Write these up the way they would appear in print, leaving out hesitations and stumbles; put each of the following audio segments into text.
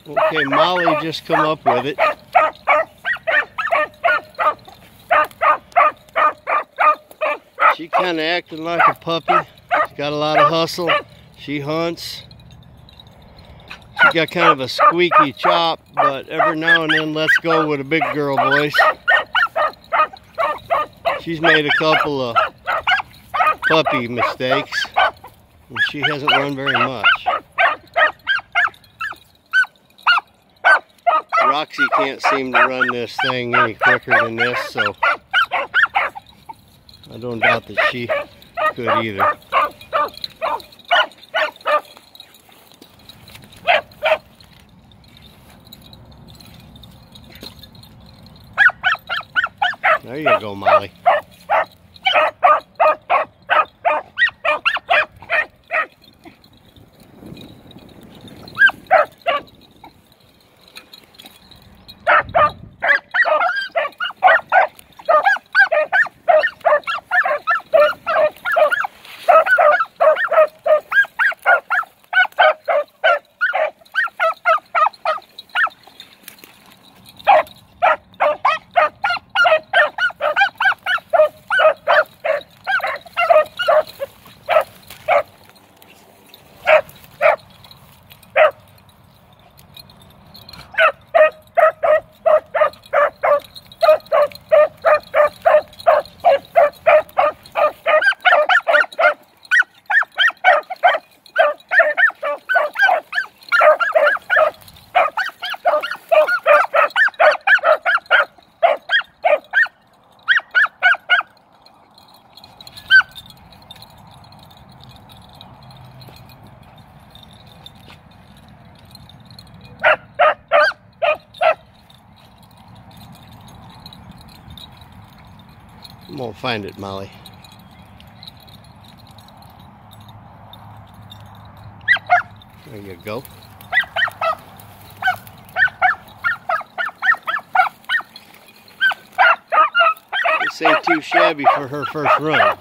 Okay, Molly just come up with it. She kind of acting like a puppy. She's got a lot of hustle. She hunts. She got kind of a squeaky chop, but every now and then lets go with a big girl voice. She's made a couple of puppy mistakes, and she hasn't run very much. Roxy can't seem to run this thing any quicker than this, so I don't doubt that she could either. There you go, Molly. I'm gonna find it, Molly. There you go. This ain't too shabby for her first run.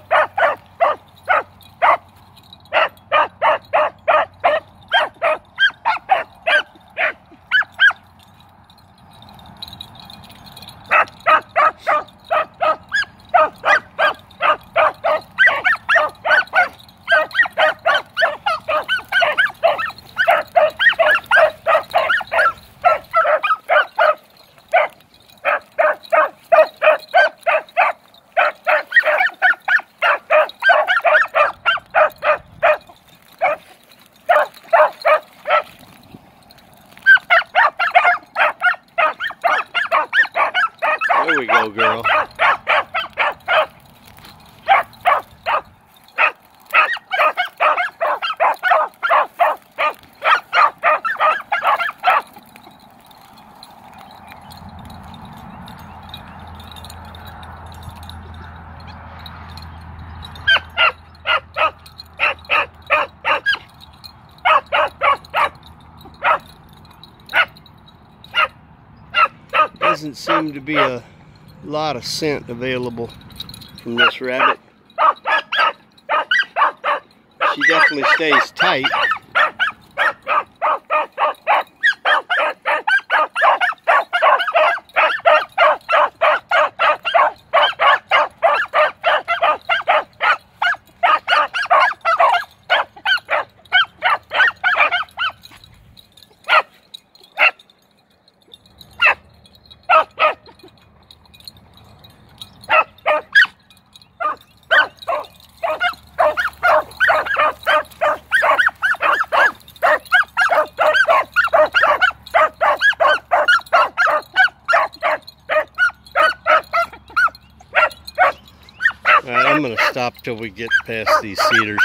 There we go, girl. Doesn't seem to be a lot of scent available from this rabbit. She definitely stays tight. Alright, I'm going to stop till we get past these cedars.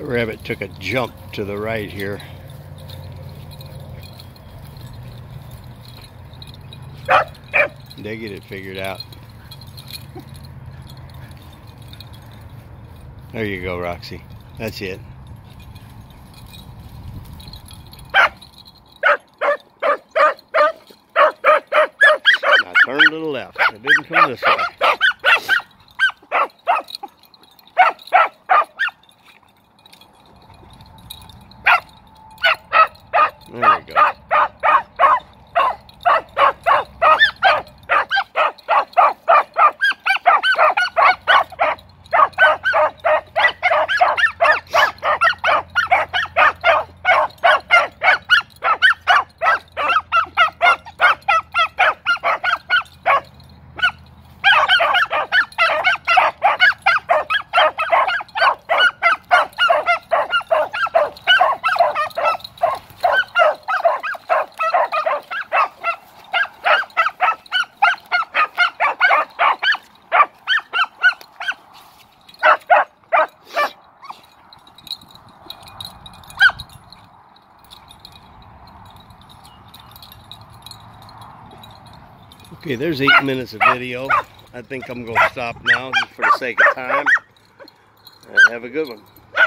rabbit took a jump to the right here. They get it figured out. There you go, Roxy. That's it. Now turn to the left. It didn't come this way. There we go. Okay, there's 8 minutes of video. I think I'm going to stop now just for the sake of time. Have a good one.